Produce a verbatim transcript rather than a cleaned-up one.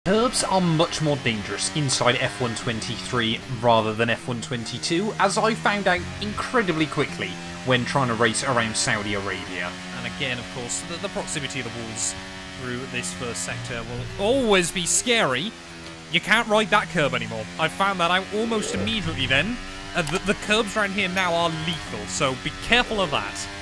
Kerbs are much more dangerous inside F one twenty-three rather than F one twenty-two, as I found out incredibly quickly when trying to race around Saudi Arabia. And again, of course, the, the proximity of the walls through this first sector will always be scary. You can't ride that curb anymore. I found that out almost immediately then. Uh, the, the curbs around here now are lethal, so be careful of that.